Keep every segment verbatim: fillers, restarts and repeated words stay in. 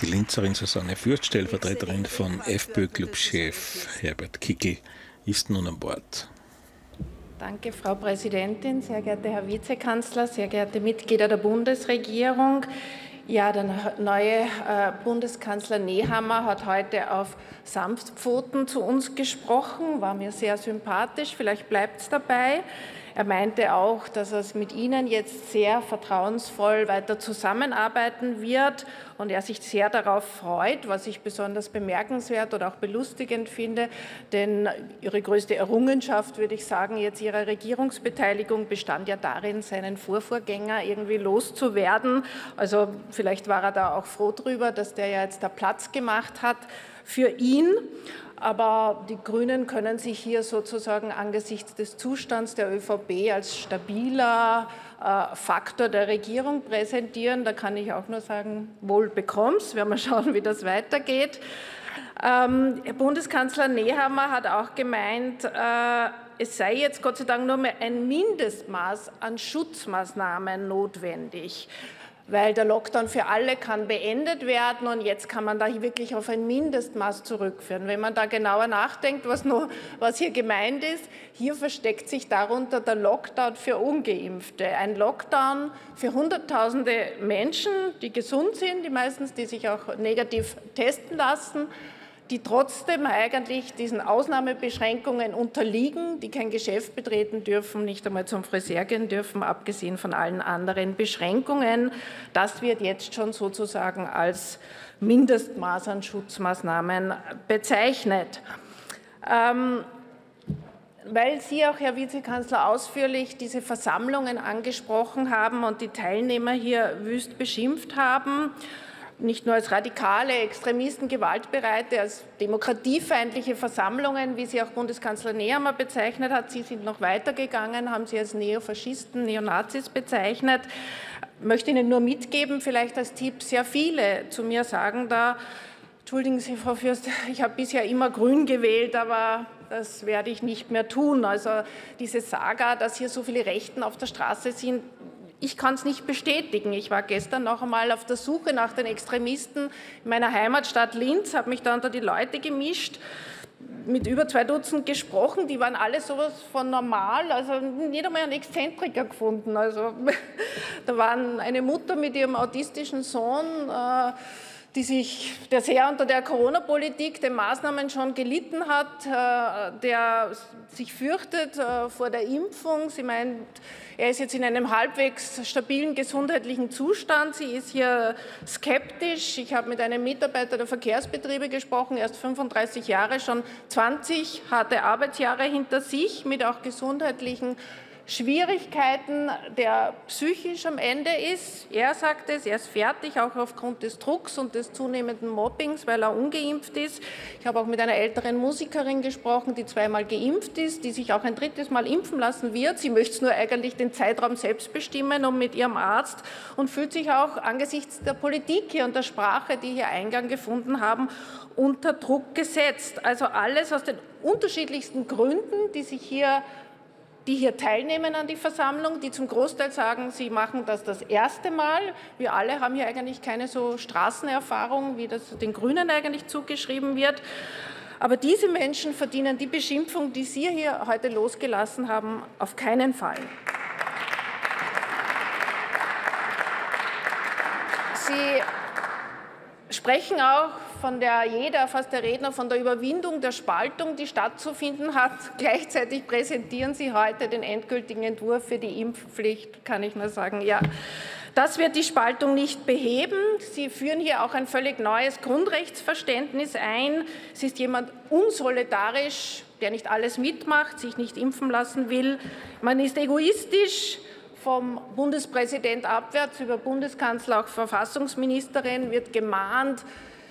Die Linzerin Susanne Fürst, Stellvertreterin von FPÖ-Clubchef Herbert Kickl, ist nun an Bord. Danke, Frau Präsidentin, sehr geehrter Herr Vizekanzler, sehr geehrte Mitglieder der Bundesregierung. Ja, der neue äh, Bundeskanzler Nehammer hat heute auf Sanftpfoten zu uns gesprochen, war mir sehr sympathisch, vielleicht bleibt es dabei. Er meinte auch, dass er mit Ihnen jetzt sehr vertrauensvoll weiter zusammenarbeiten wird und er sich sehr darauf freut, was ich besonders bemerkenswert oder auch belustigend finde, denn Ihre größte Errungenschaft, würde ich sagen, jetzt Ihrer Regierungsbeteiligung bestand ja darin, seinen Vorvorgänger irgendwie loszuwerden. Also vielleicht war er da auch froh drüber, dass der ja jetzt da Platz gemacht hat für ihn. Aber die Grünen können sich hier sozusagen angesichts des Zustands der ÖVP als stabiler äh, Faktor der Regierung präsentieren. Da kann ich auch nur sagen, wohl bekomm's. Werden wir schauen, wie das weitergeht. Ähm, Bundeskanzler Nehammer hat auch gemeint, äh, es sei jetzt Gott sei Dank nur mehr ein Mindestmaß an Schutzmaßnahmen notwendig, weil der Lockdown für alle kann beendet werden und jetzt kann man da wirklich auf ein Mindestmaß zurückführen. Wenn man da genauer nachdenkt, was, noch, was hier gemeint ist, hier versteckt sich darunter der Lockdown für Ungeimpfte. Ein Lockdown für Hunderttausende Menschen, die gesund sind, die meistens, die sich auch negativ testen lassen, die trotzdem eigentlich diesen Ausnahmebeschränkungen unterliegen, die kein Geschäft betreten dürfen, nicht einmal zum Friseur gehen dürfen, abgesehen von allen anderen Beschränkungen. Das wird jetzt schon sozusagen als Mindestmaß an Schutzmaßnahmen bezeichnet. Ähm, Weil Sie auch, Herr Vizekanzler, ausführlich diese Versammlungen angesprochen haben und die Teilnehmer hier wüst beschimpft haben, nicht nur als radikale Extremisten, gewaltbereite, als demokratiefeindliche Versammlungen, wie sie auch Bundeskanzler Nehammer bezeichnet hat. Sie sind noch weitergegangen, haben sie als Neofaschisten, Neonazis bezeichnet. Ich möchte Ihnen nur mitgeben, vielleicht als Tipp, sehr viele zu mir sagen da, entschuldigen Sie, Frau Fürst, ich habe bisher immer grün gewählt, aber das werde ich nicht mehr tun. Also diese Saga, dass hier so viele Rechten auf der Straße sind, ich kann es nicht bestätigen. Ich war gestern noch einmal auf der Suche nach den Extremisten in meiner Heimatstadt Linz, habe mich da unter die Leute gemischt, mit über zwei Dutzend gesprochen. Die waren alle sowas von normal, also nicht einmal einen Exzentriker gefunden. Also da waren eine Mutter mit ihrem autistischen Sohn, äh, die sich, der sehr unter der Corona-Politik, den Maßnahmen schon gelitten hat, der sich fürchtet vor der Impfung. Sie meint, er ist jetzt in einem halbwegs stabilen gesundheitlichen Zustand. Sie ist hier skeptisch. Ich habe mit einem Mitarbeiter der Verkehrsbetriebe gesprochen, erst fünfunddreißig Jahre, schon zwanzig harte Arbeitsjahre hinter sich, mit auch gesundheitlichen Schwierigkeiten, der psychisch am Ende ist. Er sagt es, er ist fertig, auch aufgrund des Drucks und des zunehmenden Mobbings, weil er ungeimpft ist. Ich habe auch mit einer älteren Musikerin gesprochen, die zweimal geimpft ist, die sich auch ein drittes Mal impfen lassen wird. Sie möchte nur eigentlich den Zeitraum selbst bestimmen und mit ihrem Arzt und fühlt sich auch angesichts der Politik hier und der Sprache, die hier Eingang gefunden haben, unter Druck gesetzt. Also alles aus den unterschiedlichsten Gründen, die sich hier die hier teilnehmen an die Versammlung, die zum Großteil sagen, sie machen das das erste Mal. Wir alle haben hier eigentlich keine so Straßenerfahrung, wie das den Grünen eigentlich zugeschrieben wird. Aber diese Menschen verdienen die Beschimpfung, die Sie hier heute losgelassen haben, auf keinen Fall. Sie sprechen auch von der, jeder, fast der Redner, von der Überwindung der Spaltung, die stattzufinden hat. Gleichzeitig präsentieren Sie heute den endgültigen Entwurf für die Impfpflicht, kann ich nur sagen, ja. Das wird die Spaltung nicht beheben. Sie führen hier auch ein völlig neues Grundrechtsverständnis ein. Es ist jemand unsolidarisch, der nicht alles mitmacht, sich nicht impfen lassen will. Man ist egoistisch. Vom Bundespräsident abwärts über Bundeskanzler, auch Verfassungsministerin wird gemahnt,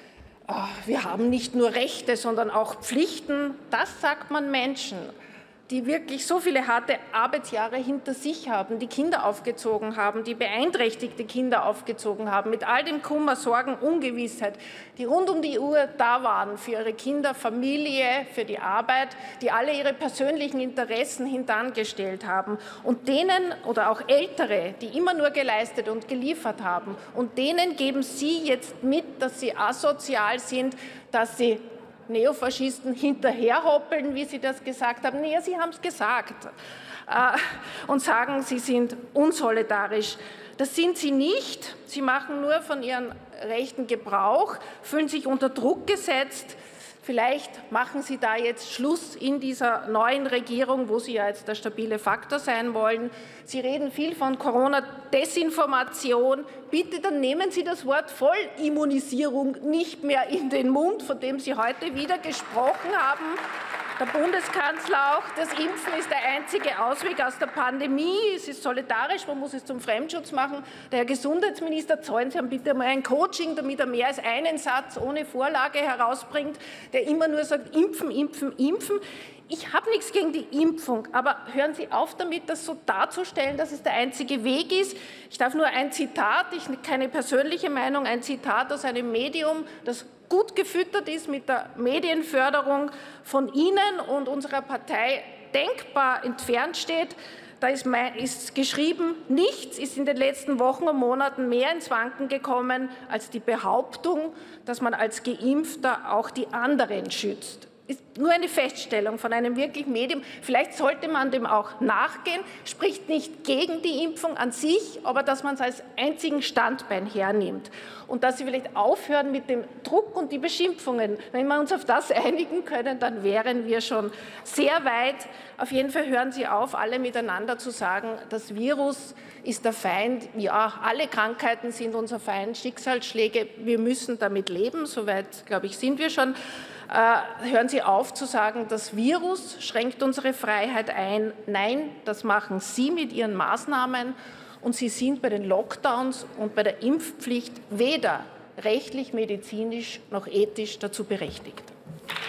wir haben nicht nur Rechte, sondern auch Pflichten. Das sagt man Menschen, die wirklich so viele harte Arbeitsjahre hinter sich haben, die Kinder aufgezogen haben, die beeinträchtigte Kinder aufgezogen haben, mit all dem Kummer, Sorgen, Ungewissheit, die rund um die Uhr da waren für ihre Kinder, Familie, für die Arbeit, die alle ihre persönlichen Interessen hintangestellt haben und denen oder auch Ältere, die immer nur geleistet und geliefert haben und denen geben Sie jetzt mit, dass sie asozial sind, dass sie Neofaschisten hinterherhoppeln, wie Sie das gesagt haben. Nee, Sie haben es gesagt. Äh, und sagen, Sie sind unsolidarisch. Das sind Sie nicht. Sie machen nur von Ihren Rechten Gebrauch, fühlen sich unter Druck gesetzt. Vielleicht machen Sie da jetzt Schluss in dieser neuen Regierung, wo Sie ja jetzt der stabile Faktor sein wollen. Sie reden viel von Corona-Desinformation. Bitte, dann nehmen Sie das Wort Vollimmunisierung nicht mehr in den Mund, von dem Sie heute wieder gesprochen haben. Der Bundeskanzler auch, das Impfen ist der einzige Ausweg aus der Pandemie. Es ist solidarisch, man muss es zum Fremdschutz machen. Der Herr Gesundheitsminister, zahlen Sie ihm bitte mal ein Coaching, damit er mehr als einen Satz ohne Vorlage herausbringt, der immer nur sagt, impfen, impfen, impfen. Ich habe nichts gegen die Impfung, aber hören Sie auf damit, das so darzustellen, dass es der einzige Weg ist. Ich darf nur ein Zitat, ich, keine persönliche Meinung, ein Zitat aus einem Medium, das gut gefüttert ist mit der Medienförderung von Ihnen und unserer Partei denkbar entfernt steht. Da ist, mein, ist geschrieben, nichts ist in den letzten Wochen und Monaten mehr ins Wanken gekommen als die Behauptung, dass man als Geimpfter auch die anderen schützt. Ist nur eine Feststellung von einem wirklich Medium. Vielleicht sollte man dem auch nachgehen, spricht nicht gegen die Impfung an sich, aber dass man es als einzigen Standbein hernimmt. Und dass Sie vielleicht aufhören mit dem Druck und die Beschimpfungen. Wenn wir uns auf das einigen können, dann wären wir schon sehr weit. Auf jeden Fall hören Sie auf, alle miteinander zu sagen, das Virus ist der Feind. Ja, alle Krankheiten sind unser Feind, Schicksalsschläge, wir müssen damit leben. Soweit, glaube ich, sind wir schon. Äh, hören Sie auf zu sagen, das Virus schränkt unsere Freiheit ein. Nein, das machen Sie mit Ihren Maßnahmen. Und Sie sind bei den Lockdowns und bei der Impfpflicht weder rechtlich, medizinisch noch ethisch dazu berechtigt.